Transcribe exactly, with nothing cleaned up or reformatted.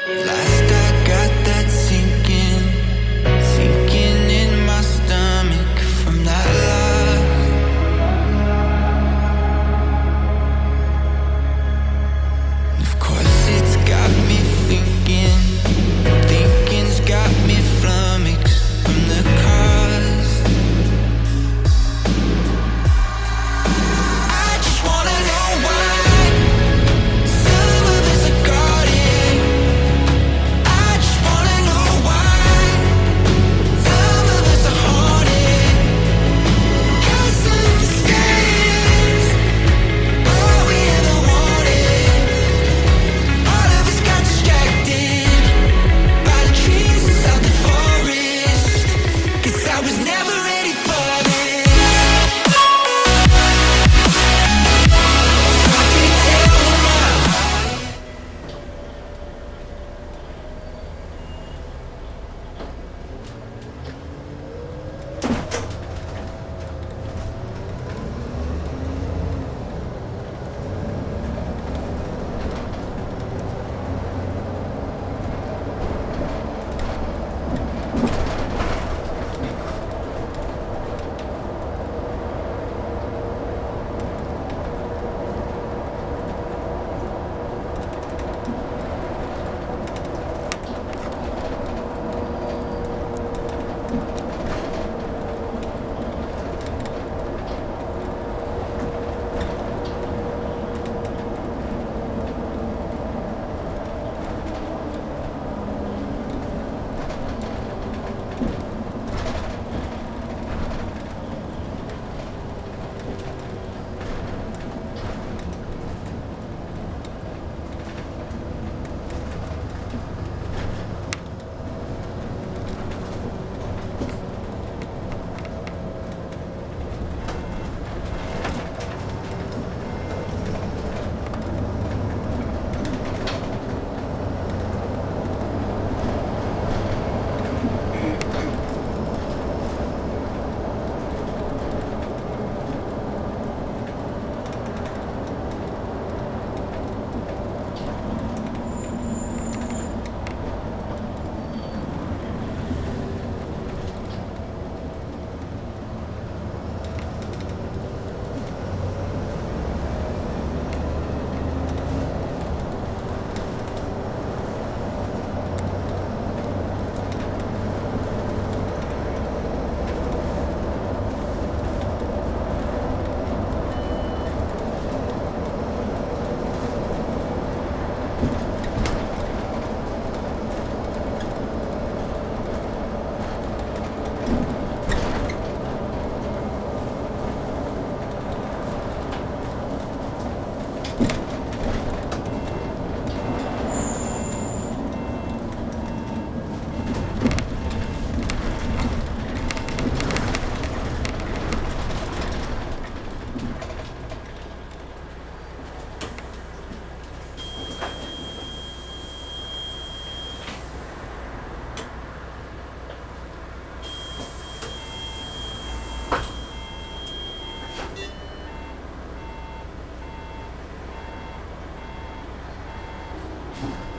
Last I got that sinking, sinking in my stomach from that love. Of course it's got me thinking, thinking's got me flummoxed from the cause. I just wanna know why some of us are guarded. I just wanna know why some of us are haunted. 'Cause understand all we ever wanted. All of us got distracted by the trees inside the forest. 'Cause I was never ready for this. I can tell now. You